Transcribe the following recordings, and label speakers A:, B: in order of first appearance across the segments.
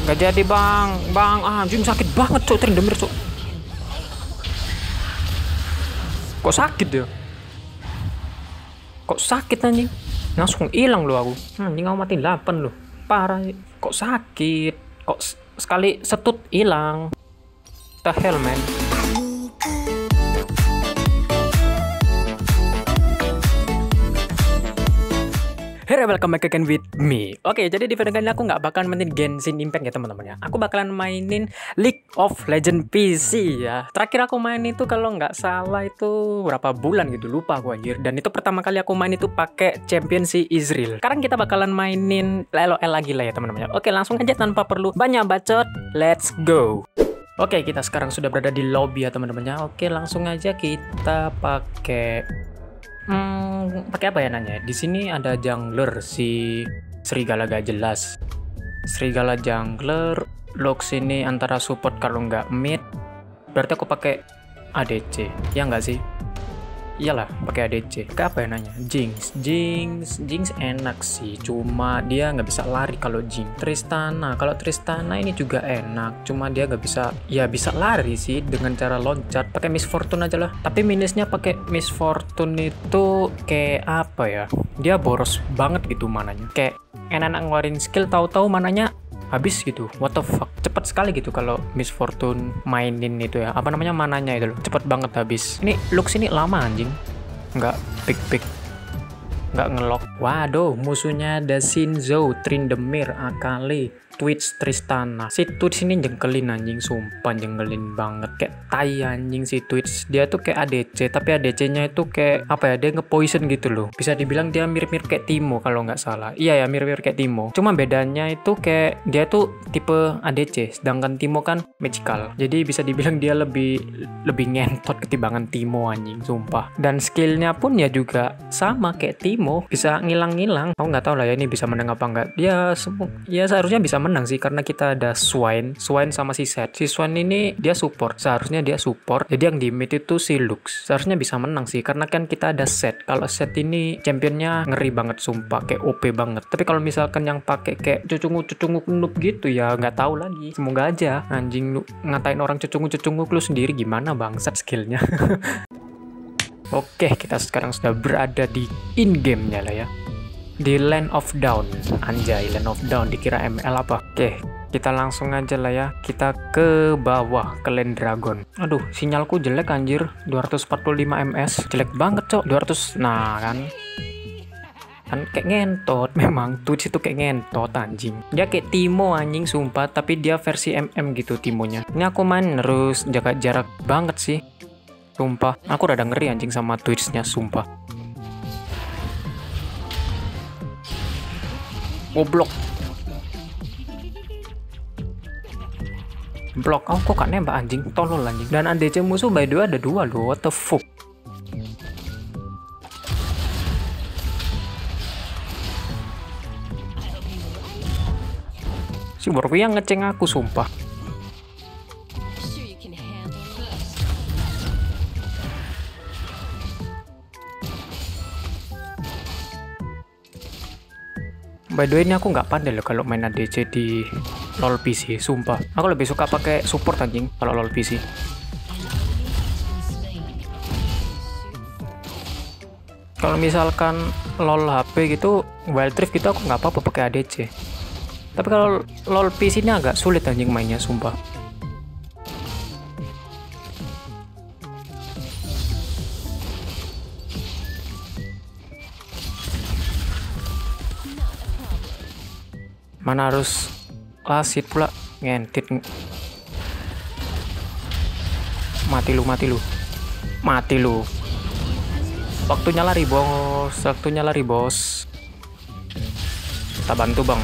A: Gak jadi bang. Anjing sakit banget cok, Tryndamere cok. Kok sakit ya? Kok sakit anjing? Langsung hilang lo aku. Anjing aku mati 8 lo. Parah. Kok sakit? Kok sekali setut hilang? The hell man. Hey, welcome back again with me. Oke, jadi di video kali ini aku nggak bakalan mainin Genshin Impact ya teman-teman ya. Aku bakalan mainin League of Legends PC ya. Terakhir aku main itu kalau nggak salah itu berapa bulan gitu, lupa aku anjir. Dan itu pertama kali aku main itu pakai champion si Ezreal. Sekarang kita bakalan mainin LOL lagi lah ya teman-teman ya. Oke, langsung aja tanpa perlu banyak bacot. Let's go. Oke, kita sekarang sudah berada di lobby ya teman-teman ya. Oke, langsung aja kita pakai pakai apa ya nanya? Di sini ada jungler si Serigala gak jelas. Serigala jungler, Lux ini antara support kalau nggak mid. Berarti aku pakai ADC. Ya nggak sih? Iyalah, pakai ADC. Kayak apa ya nanya? Jinx enak sih. Cuma dia nggak bisa lari kalau Jinx. Tristana, kalau Tristana ini juga enak. Cuma dia nggak bisa, ya bisa lari sih dengan cara loncat. Pakai Miss Fortune aja lah. Tapi minusnya pakai Miss Fortune itu kayak apa ya? Dia boros banget gitu mananya. Kayak enak ngeluarin skill, tahu-tahu mananya habis gitu. What the fuck, cepet sekali gitu kalau Miss Fortune mainin itu ya, apa namanya, mananya itu loh, cepet banget habis. Ini Lux ini lama anjing, nggak pick nggak ngelok. Waduh, musuhnya ada Shinzo, Tryndamere, Akali, Twitch, Tristana. Si Twitch ini jengkelin anjing, sumpah jengkelin banget. Kayak tai anjing si Twitch. Dia tuh kayak ADC, tapi ADC-nya itu kayak apa ya? Dia nge-poison gitu loh. Bisa dibilang dia mirip-mirip kayak Timo kalau nggak salah. Iya ya, mirip-mirip kayak Timo. Cuma bedanya itu kayak dia tuh tipe ADC, sedangkan Timo kan magical. Jadi bisa dibilang dia lebih ngentot ketimbangan Timo anjing, sumpah. Dan skillnya pun ya juga sama kayak Timo, bisa ngilang-ngilang. Aku nggak tahu lah ya ini bisa menang apa nggak. Dia ya seharusnya bisa menang sih, karena kita ada Swain sama si Seth. Si Swain ini dia support, seharusnya dia support. Jadi yang di mid itu si Lux, seharusnya bisa menang sih, karena kan kita ada Seth. Kalau Seth ini championnya ngeri banget sumpah, kayak OP banget. Tapi kalau misalkan yang pakai kayak cucunguk noob gitu ya nggak tahu lagi. Semoga aja. Anjing, lu ngatain orang cucunguk lu sendiri gimana bangsat skillnya. Oke, kita sekarang sudah berada di in game-nya lah ya. Di Land of Dawn. Anjay, Land of Dawn, dikira ML apa? Oke, kita langsung aja lah ya. Kita ke bawah, ke Land Dragon. Aduh, sinyalku jelek anjir. 245 ms. Jelek banget, cok. 200. Nah, kan kayak ngentot. Memang Twitch itu kayak ngentot anjing. Dia kayak Timo anjing sumpah, tapi dia versi MM gitu Timonya. Ini aku main terus jaga jarak banget sih. Sumpah, aku rada ngeri anjing sama Twitch-nya, sumpah. Goblok. Blok, oh kok gak nembak anjing, tolol anjing. Dan ADC musuh by the way ada 2 loh, what the fuck. Si Warwick yang ngeceng aku sumpah. By the way, ini aku nggak pandai loh kalau main ADC di LoL PC, sumpah. Aku lebih suka pakai support anjing kalau LoL PC. Kalau misalkan LoL HP gitu, Wild Rift gitu aku nggak apa-apa pakai ADC. Tapi kalau LoL PC ini agak sulit anjing mainnya, sumpah. Mana harus lasit pula, ngentit. Mati lu. Waktunya lari bos. Kita bantu bang.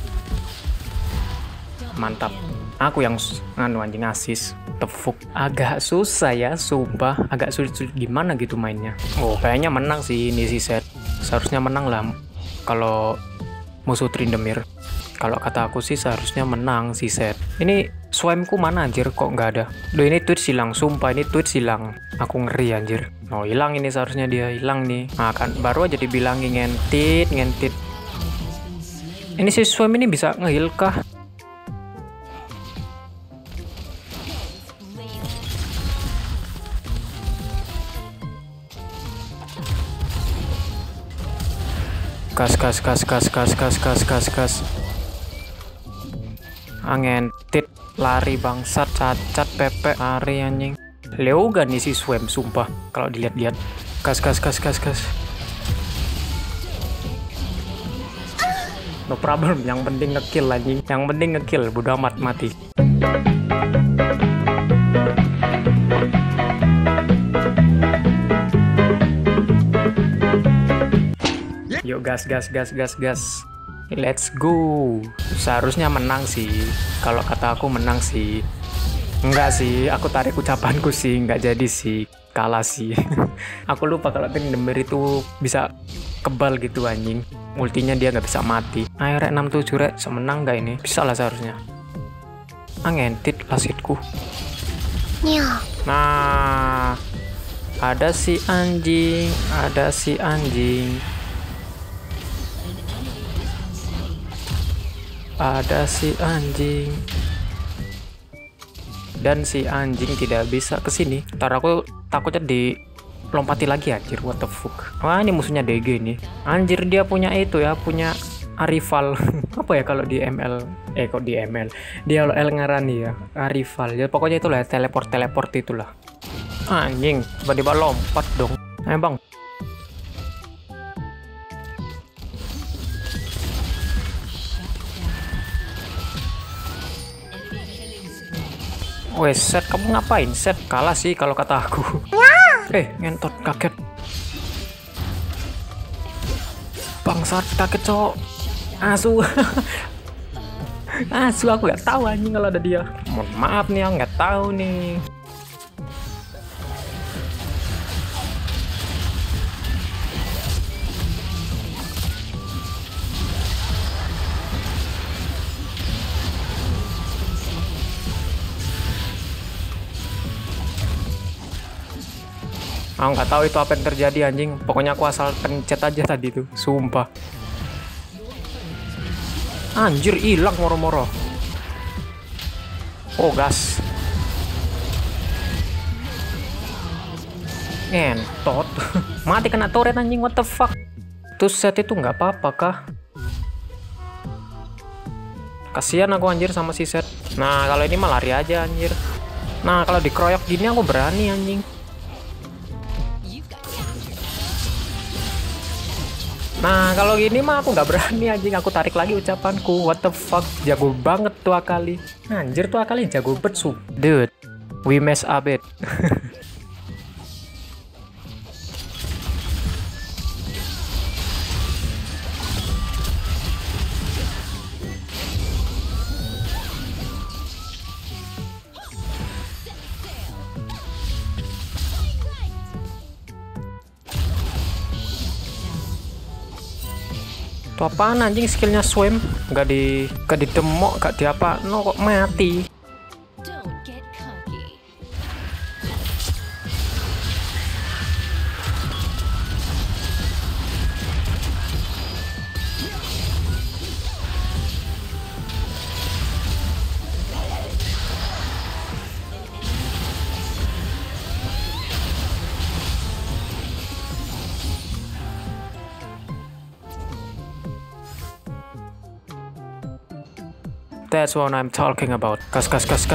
A: Mantap. Aku yang anjing asis. Tefuk. Agak susah ya, sumpah. Agak sulit gimana gitu mainnya. Oh, kayaknya menang sih ini si Seth. Seharusnya menang lah kalau musuh Tryndamere. Kalau kata aku sih seharusnya menang si Seth. Ini swamku mana anjir, kok nggak ada. Loh, ini Twitch hilang, sumpah ini Twitch hilang. Aku ngeri anjir. Oh, hilang ini, seharusnya dia hilang nih. Nah kan baru aja dibilangin ngentit. Ini si swam ini bisa nge-heal kah? gas. Angentit, lari bangsat, cacat, pepe, lari anjing. Leoga nih si Swam, sumpah. Kalau dilihat-lihat, gas. No problem, yang penting ngekill anjing. Yang penting ngekill, bodo amat mati. Yuk gas. Let's go. Seharusnya menang sih. Kalau kata aku menang sih. Enggak sih, aku tarik ucapanku sih. Enggak jadi sih. Kalah sih. Aku lupa kalau Tryndamere itu bisa kebal gitu anjing. Ultinya dia nggak bisa mati. Ayo rek 67 rek, semenang nggak ini? Bisa lah seharusnya. Angentit lasitku. Nah, ada si anjing. Dan si anjing tidak bisa kesini. Ntar aku takutnya dilompati lagi anjir, what the fuck. Wah, ini musuhnya DG nih. Anjir, dia punya itu ya, punya Arival. Apa ya kalau di ML? Kok di ML? Di LOL ngarani ya, Arival. Ya pokoknya itulah, teleport itulah. Anjing, tiba-tiba lompat dong. Ayo bang. Wes, set, kamu ngapain? Set, kalah sih kalau kata aku. Ngentot, kaget. Bangsat, kaget cowok. Asu. Asu, aku nggak tahu anjing kalau ada dia. Mohon maaf nih, aku nggak tahu nih. Aku nggak tahu itu apa yang terjadi anjing. Pokoknya aku asal pencet aja tadi tuh, sumpah. Anjir, hilang moro-moro. Oh gas. Ngentot. Mati kena turret anjing, what the fuck. Terus set itu nggak apa-apa kah? Kasihan aku anjir sama si set. Nah kalau ini mah lari aja anjir. Nah kalau dikeroyok gini aku berani anjing. Nah kalau gini mah aku nggak berani anjing, aku tarik lagi ucapanku. What the fuck, jago banget tuh Akali. Anjir tuh Akali jago bet sup. Dude, we mess up it. Tuh apaan anjing, skillnya Swim gak didemok, gak di apa, no kok mati. That's what I'm talking about. Kas.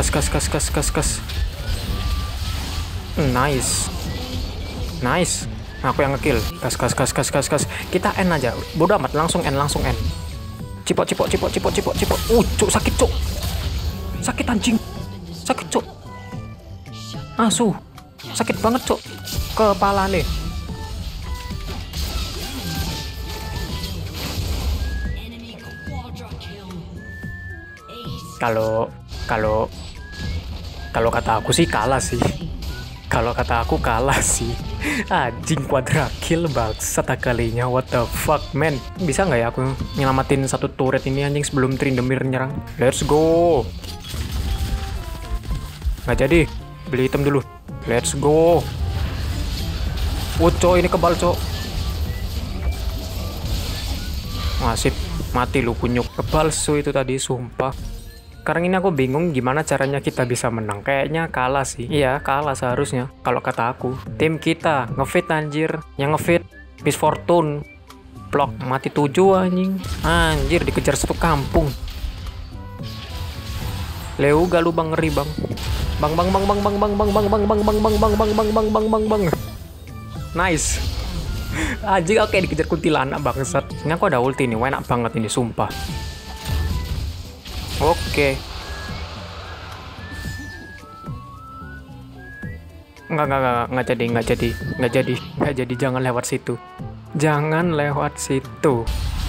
A: Nice. Aku yang ngekill. Kas. Kita N aja. Bodoh amat, langsung N. Cipok. Cuk, sakit cuk. Sakit anjing. Sakit cuk. Asu. Sakit banget cuk. Kepala nih. Kalau kata aku sih kalah sih. Anjing, quadra kill bangsat kalinya, what the fuck man. Bisa nggak ya aku nyelamatin satu turret ini anjing sebelum Tryndamere nyerang? Let's go. Nggak jadi, beli item dulu. Let's go. Cok, ini kebal cok. Masih mati lu kunyuk. Kebal su itu tadi, sumpah. Sekarang ini aku bingung gimana caranya kita bisa menang. Kayaknya kalah sih. Iya, kalah seharusnya. Kalau kata aku. Tim kita ngefit anjir. Yang ngefit Miss Fortune. Plok, mati 7 anjing. Anjir, dikejar satu kampung. Leu gak lu bang, ngeri bang. Bang bang bang bang bang bang bang bang bang bang bang bang bang bang bang bang bang bang bang. Nice. Anjing, oke, dikejar kuntilanak bangsat. Ini aku ada ulti nih, enak banget ini sumpah. Oke. Nggak jadi, jangan lewat situ. Jangan lewat situ.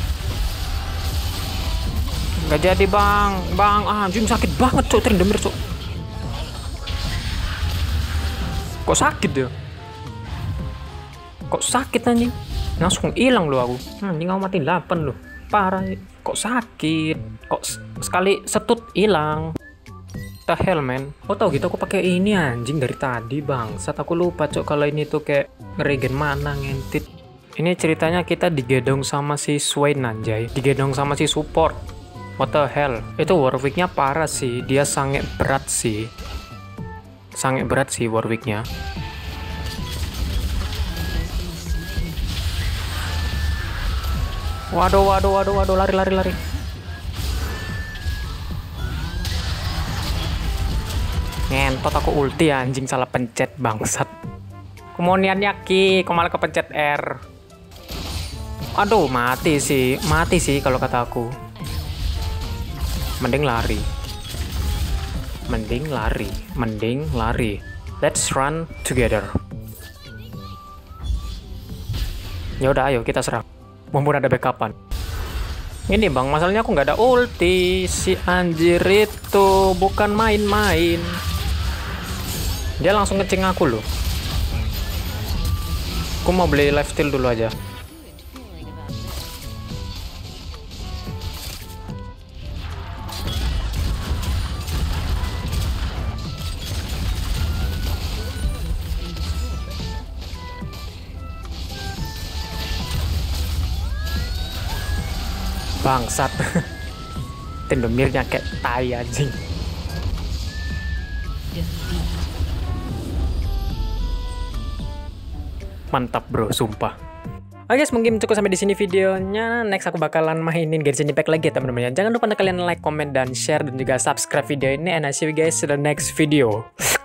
A: Nggak jadi bang, anjing sakit banget cok, Tryndamere cok. Kok sakit ya? Kok sakit anjing? Langsung hilang lo aku. Anjing aku mati 8 lo. Parah. Kok sakit? Kok sekali setut hilang? The hell man. Oh tau gitu aku pakai ini anjing dari tadi bang. Saat aku lupa cok kalau ini tuh kayak ngeregen mana ngentit. Ini ceritanya kita digedong sama si Swain anjay. Digedong sama si support. What the hell. Itu Warwicknya parah sih. Dia sangat berat sih. Sangat berat sih Warwicknya. Waduh, lari. Ngentot aku ulti anjing, salah pencet bangsat. Kemuniannya Ki, kok malah kepencet R. Aduh, mati sih kalau kata aku. Mending lari. Let's run together. Ya udah, ayo kita serang. Mumpun ada backupan. Ini bang, masalahnya aku nggak ada ulti. Si anjir itu bukan main-main. Dia langsung ngeceng aku loh. Aku mau beli lifesteal dulu aja. Bangsat. Tryndamere-nya kayak tai anjing. Mantap bro, sumpah. Oke guys, mungkin cukup sampai di sini videonya. Next aku bakalan mainin Genshin Impact lagi ya teman-teman ya. Jangan lupa kalian like, comment, dan share, dan juga subscribe video ini. And I see you guys in the next video.